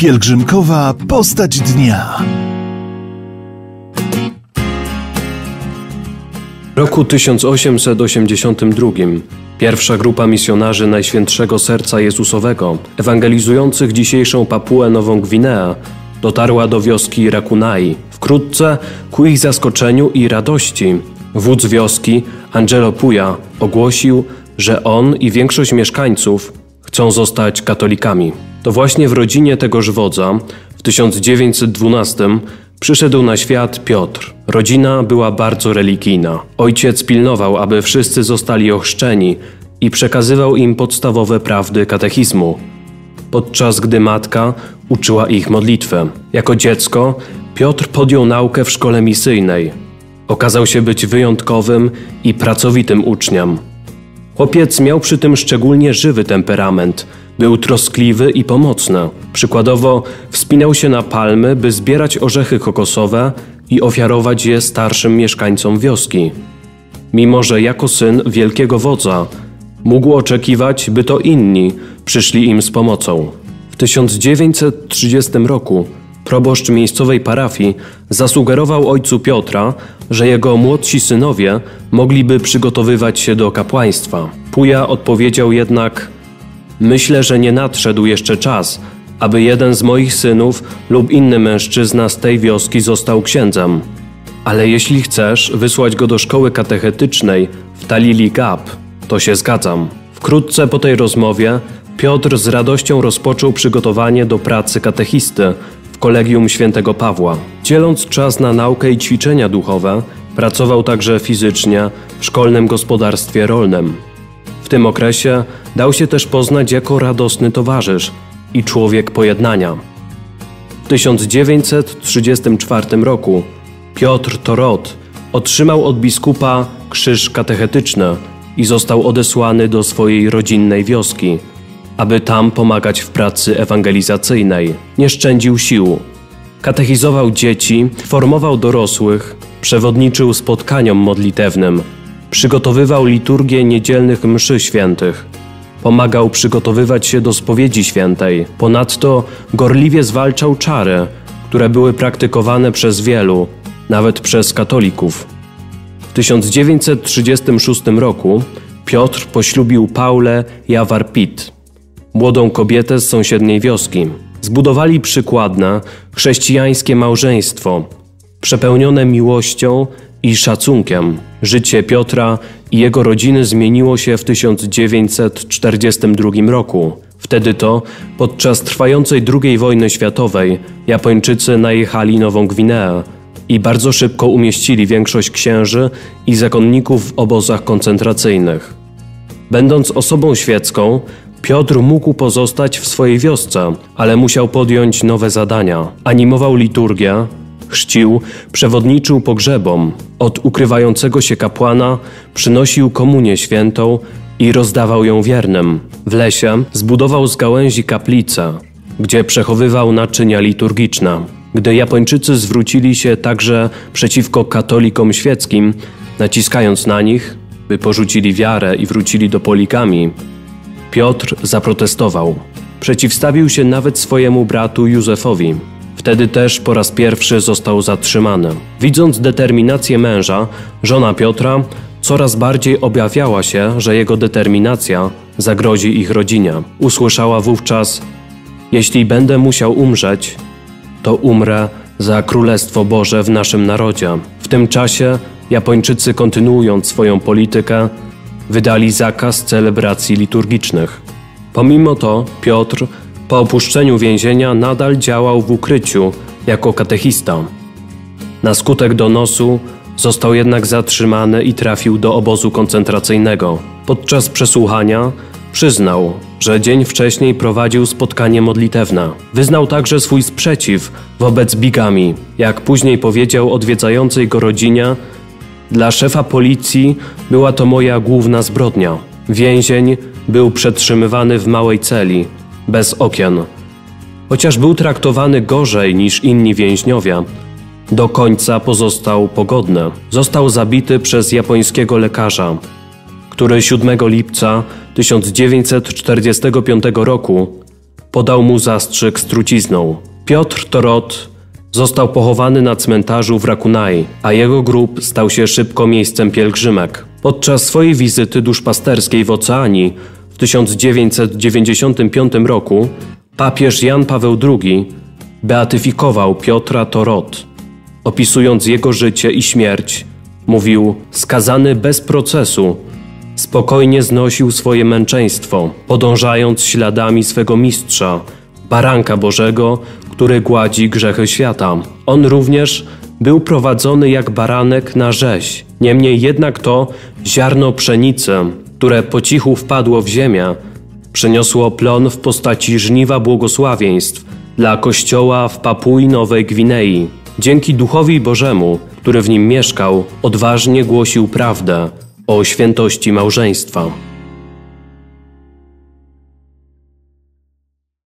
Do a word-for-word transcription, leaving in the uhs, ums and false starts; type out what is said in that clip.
Pielgrzymkowa postać dnia. W roku tysiąc osiemset osiemdziesiątym drugim pierwsza grupa misjonarzy Najświętszego Serca Jezusowego, ewangelizujących dzisiejszą Papuę Nową Gwineę, dotarła do wioski Rakunai. Wkrótce, ku ich zaskoczeniu i radości, wódz wioski, Angelo Puya, ogłosił, że on i większość mieszkańców chcą zostać katolikami. To właśnie w rodzinie tegoż wodza w tysiąc dziewięćset dwunastym przyszedł na świat Piotr. Rodzina była bardzo religijna. Ojciec pilnował, aby wszyscy zostali ochrzczeni i przekazywał im podstawowe prawdy katechizmu, podczas gdy matka uczyła ich modlitwę. Jako dziecko Piotr podjął naukę w szkole misyjnej. Okazał się być wyjątkowym i pracowitym uczniem. Chłopiec miał przy tym szczególnie żywy temperament. Był troskliwy i pomocny. Przykładowo wspinał się na palmy, by zbierać orzechy kokosowe i ofiarować je starszym mieszkańcom wioski. Mimo że jako syn wielkiego wodza mógł oczekiwać, by to inni przyszli im z pomocą. W tysiąc dziewięćset trzydziestym roku proboszcz miejscowej parafii zasugerował ojcu Piotra, że jego młodsi synowie mogliby przygotowywać się do kapłaństwa. Puya odpowiedział jednak: myślę, że nie nadszedł jeszcze czas, aby jeden z moich synów lub inny mężczyzna z tej wioski został księdzem. Ale jeśli chcesz wysłać go do szkoły katechetycznej w Talili Gap, to się zgadzam. Wkrótce po tej rozmowie Piotr z radością rozpoczął przygotowanie do pracy katechisty w Kolegium Świętego Pawła. Dzieląc czas na naukę i ćwiczenia duchowe, pracował także fizycznie w szkolnym gospodarstwie rolnym. W tym okresie dał się też poznać jako radosny towarzysz i człowiek pojednania. W tysiąc dziewięćset trzydziestym czwartym roku Piotr Torot otrzymał od biskupa krzyż katechetyczny i został odesłany do swojej rodzinnej wioski, aby tam pomagać w pracy ewangelizacyjnej. Nie szczędził sił. Katechizował dzieci, formował dorosłych, przewodniczył spotkaniom modlitewnym, przygotowywał liturgię niedzielnych mszy świętych, pomagał przygotowywać się do spowiedzi świętej. Ponadto gorliwie zwalczał czary, które były praktykowane przez wielu, nawet przez katolików. W tysiąc dziewięćset trzydziestym szóstym roku Piotr poślubił Paulę Jawarpit, młodą kobietę z sąsiedniej wioski. Zbudowali przykładne, chrześcijańskie małżeństwo, przepełnione miłością i szacunkiem. Życie Piotra i jego rodziny zmieniło się w tysiąc dziewięćset czterdziestym drugim roku. Wtedy to, podczas trwającej drugiej wojny światowej, Japończycy najechali Nową Gwineę i bardzo szybko umieścili większość księży i zakonników w obozach koncentracyjnych. Będąc osobą świecką, Piotr mógł pozostać w swojej wiosce, ale musiał podjąć nowe zadania. Animował liturgię, chrzcił, przewodniczył pogrzebom. Od ukrywającego się kapłana przynosił komunię świętą i rozdawał ją wiernym. W lesie zbudował z gałęzi kaplicę, gdzie przechowywał naczynia liturgiczne. Gdy Japończycy zwrócili się także przeciwko katolikom świeckim, naciskając na nich, by porzucili wiarę i wrócili do poligami, Piotr zaprotestował. Przeciwstawił się nawet swojemu bratu Józefowi. Wtedy też po raz pierwszy został zatrzymany. Widząc determinację męża, żona Piotra coraz bardziej obawiała się, że jego determinacja zagrozi ich rodzinie. Usłyszała wówczas: jeśli będę musiał umrzeć, to umrę za Królestwo Boże w naszym narodzie. W tym czasie Japończycy, kontynuując swoją politykę, wydali zakaz celebracji liturgicznych. Pomimo to Piotr po opuszczeniu więzienia nadal działał w ukryciu jako katechista. Na skutek donosu został jednak zatrzymany i trafił do obozu koncentracyjnego. Podczas przesłuchania przyznał, że dzień wcześniej prowadził spotkanie modlitewne. Wyznał także swój sprzeciw wobec bigamii. Jak później powiedział odwiedzającej go rodzinie: dla szefa policji była to moja główna zbrodnia. Więzień był przetrzymywany w małej celi, bez okien. Chociaż był traktowany gorzej niż inni więźniowie, do końca pozostał pogodny. Został zabity przez japońskiego lekarza, który siódmego lipca tysiąc dziewięćset czterdziestego piątego roku podał mu zastrzyk z trucizną. Piotr Torot został pochowany na cmentarzu w Rakunai, a jego grób stał się szybko miejscem pielgrzymek. Podczas swojej wizyty duszpasterskiej w Oceanii w tysiąc dziewięćset dziewięćdziesiątym piątym roku papież Jan Paweł drugi beatyfikował Piotra Torot. Opisując jego życie i śmierć, mówił: skazany bez procesu, spokojnie znosił swoje męczeństwo, podążając śladami swego mistrza, baranka Bożego, który gładzi grzechy świata. On również był prowadzony jak baranek na rzeź. Niemniej jednak to ziarno pszenicy, które po cichu wpadło w ziemię, przyniosło plon w postaci żniwa błogosławieństw dla Kościoła w Papui Nowej Gwinei. Dzięki Duchowi Bożemu, który w nim mieszkał, odważnie głosił prawdę o świętości małżeństwa.